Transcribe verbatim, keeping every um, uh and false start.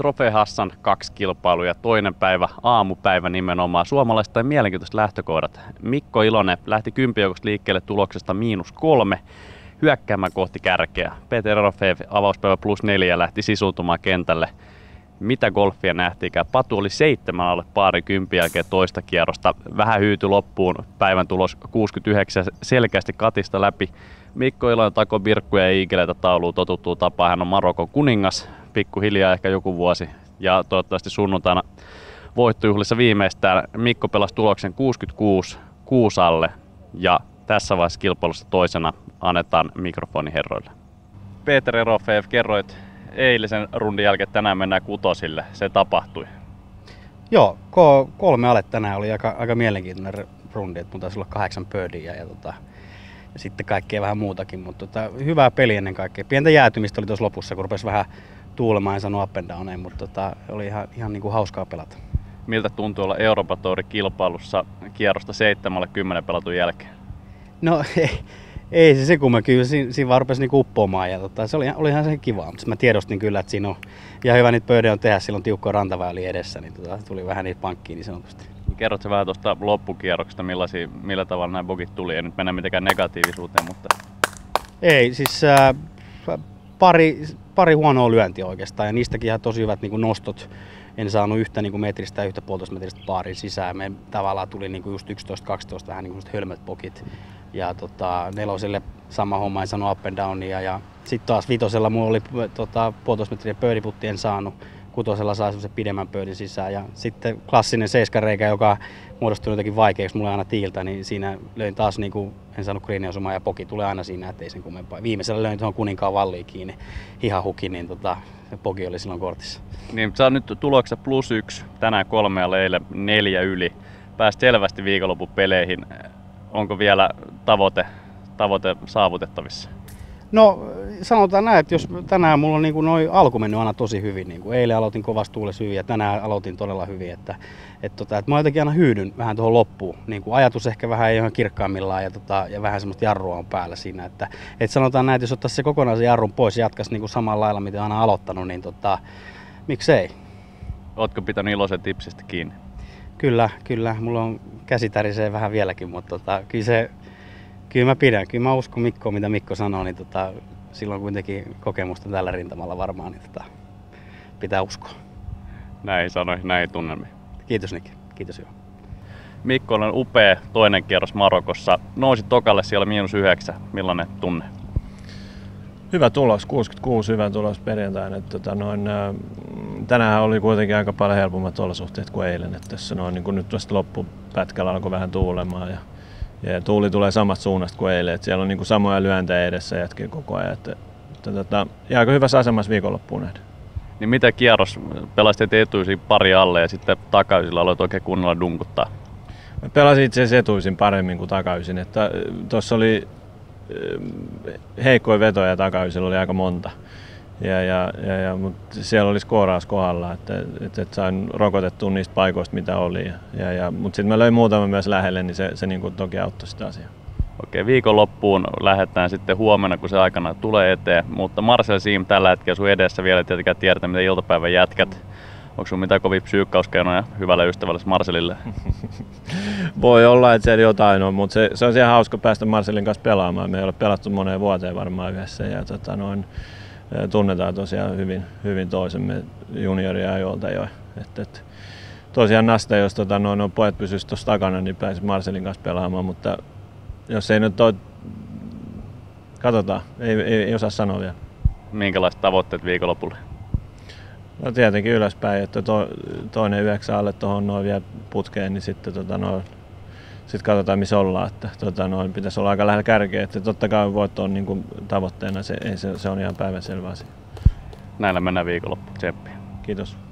Trofee Hassan kaksi kilpailuja, toinen päivä, aamupäivä nimenomaan. Suomalaisista mielenkiintoiset lähtökohdat. Mikko Ilonen lähti kymppijoukosta liikkeelle tuloksesta miinus kolme, hyökkäämään kohti kärkeä. Peter Erofeev avauspäivä plus neljä lähti sisuuntumaan kentälle. Mitä golfia nähtiinkään? Patu oli seitsemän alle paari kympin jälkeen toista kierrosta. Vähän hyytyi loppuun, päivän tulos kuusikymmentäyhdeksän, selkeästi katista läpi. Mikko Ilonen takoi birkkuja ja iikeleitä tauluun totuttuu tapaan. Hän on Marokon kuningas, pikkuhiljaa ehkä joku vuosi. Ja toivottavasti sunnuntaina voittojuhlissa viimeistään Mikko pelasi tuloksen kuusikymmentäkuusi kuusi alle. Ja tässä vaiheessa kilpailusta toisena annetaan mikrofoni herroille. Peter Erofeev, kerroit eilisen rundin jälkeen, tänään mennään kutosille. Se tapahtui. Joo, kolme ale tänään oli aika, aika mielenkiintoinen rundi, että mun taisi olla kahdeksan birdiä ja, tota, ja sitten kaikkea vähän muutakin, mutta tota, hyvää peli ennen kaikkea. Pientä jäätymistä oli tuossa lopussa, kun rupesi vähän tuulemaan, en sano up and downeen, mutta tota, oli ihan, ihan niin kuin hauskaa pelata. Miltä tuntui olla Euroopan Tourin kilpailussa kierrosta seitsemällä kymmenen pelatun jälkeen? No ei, ei se se kumma, kyllä siinä, siinä vaan rupesi niinku uppoamaan ja tota, se oli, oli ihan se kivaa, mutta mä tiedostin kyllä, että siinä on ihan hyvä niitä pöydä on tehdä, silloin tiukkoa rantaväyliä edessä, niin tota, tuli vähän niitä pankkiin niin sanotusti. Kerrotko vähän tuosta loppukierroksesta, millä tavalla nämä bogit tuli, ei nyt mennä mitenkään negatiivisuuteen, mutta... Ei, siis äh, pari, pari huonoa lyöntiä oikeastaan ja niistäkin ihan tosi hyvät niin nostot. En saanut yhtä niin kuin metristä ja yhtä puolitoista metristä paarin sisään. Me tavallaan tuli niin kuin just yksitoista kaksitoista vähän niin kuin hölmöt pokit. Ja tota, neloselle sama homma, en saanut up and downia. Ja sitten taas vitosella mulla oli tota, puolitoista metriä pöydiputti, en saanut. Kutosella sai semmoisen pidemmän pöydin sisään. Ja sitten klassinen seiskareikä, joka muodostui jotenkin vaikeaksi mulle aina tiiltä, niin siinä löin taas, niin kuin, en saanut greeniosumaan ja poki tulee aina siinä, ettei sen kummempaa. Viimeisellä löin tuohon kuninkaan valliin kiinni, hihahuki, niin tota, se poki oli silloin kortissa. Niin, sä oot nyt tuloksessa plus yksi, tänään kolme ja eilen neljä yli. Pääsit selvästi viikonlopun peleihin. Onko vielä tavoite, tavoite saavutettavissa? No sanotaan näin, että jos tänään mulla on niin noin alku mennyt aina tosi hyvin. Niin kuin eilen aloitin kovassa tuulessa hyvin ja tänään aloitin todella hyvin. Että, että, tota, että mä jotenkin aina hyydyn vähän tuohon loppuun. Niin kuin ajatus ehkä vähän ei ihan kirkkaimmillaan ja, tota, ja vähän semmoista jarrua on päällä siinä. Että, että sanotaan näin, että jos ottaisi se kokonaisen jarrun pois ja jatkaisi niin kuin samalla lailla, mitä aina aloittanut, niin tota, miksei. Ootko pitänyt Ilosen tipsistä kiinni? Kyllä, kyllä. Mulla on käsi tärisee vähän vieläkin, mutta tota, kyllä se... Kyllä mä pidän. Kyllä mä uskon Mikkoon, mitä Mikko sanoo, niin tota, silloin kuitenkin kokemusta tällä rintamalla varmaan, niin tota, pitää uskoa. Näin sanoi, näin tunnelmi. Kiitos Nick. Kiitos joo. Mikko on upea toinen kierros Marokossa. Nousit tokalle siellä miinus yhdeksän. Millainen tunne? Hyvä tulos, kuusikymmentäkuusi hyvä tulos perjantaina. Tota, noin, ä, tänään oli kuitenkin aika paljon helpommat olosuhteet kuin eilen. Että tässä noin, niin nyt tuosta loppupätkällä alkoi vähän tuulemaan. Ja Ja tuuli tulee samasta suunnasta kuin eilen, että siellä on niinku samoja lyöntejä edessä jätkin koko ajan. Että, että, että, ja aika hyvässä asemassa viikonloppuun nähdä. Niin mitä kierros? Pelasit etuisin pari alle ja sitten takaisilla aloit oikein kunnolla dunkuttaa? Mä pelasin itse asiassa etuisin paremmin kuin takaisin. Tuossa oli heikkoja vetoja takaisilla oli aika monta. Ja, ja, ja, ja, mutta siellä oli skooraus kohdalla, että, että, että sain rokotettua niistä paikoista mitä oli. Ja, ja, mutta sitten mä löin muutaman myös lähelle, niin se, se niin kuin toki auttoi sitä asiaa. Okei, viikonloppuun lähdetään sitten huomenna, kun se aikana tulee eteen. Mutta Marcel Siem tällä hetkellä sun edessä vielä tietenkään tiedetä, mitä iltapäivän jätkät. Onko sun mitään kovin psyykkauskeinoja hyvälle ystävälle Marcelille? Voi olla, että siellä jotain on, mutta se, se on siellä hauska päästä Marcelin kanssa pelaamaan. Me ei ole pelattu moneen vuoteen varmaan yhdessä. Ja, tota, noin, tunnetaan tosiaan hyvin, hyvin toisemme junioriajoilta jo. Et, et, tosiaan Nasta, jos tota, noin, no, pojat pysyisivät tuossa takana, niin pääsisi Marcelin kanssa pelaamaan, mutta jos ei nyt ole, katsotaan, ei, ei, ei osaa sanoa vielä. Minkälaiset tavoitteet viikonlopulle? No tietenkin ylöspäin, että to, toinen yhdeksän alle tuohon noin vielä putkeen, niin sitten tota, noin, sit katsotaan missä ollaan, että tota, noin, pitäisi olla aika lähellä kärkeä, että totta kai voitto on niin kuin tavoitteena, se, se, se on ihan päivänselvä asia. Näillä mennään viikonloppuun, tsemppiä. Kiitos.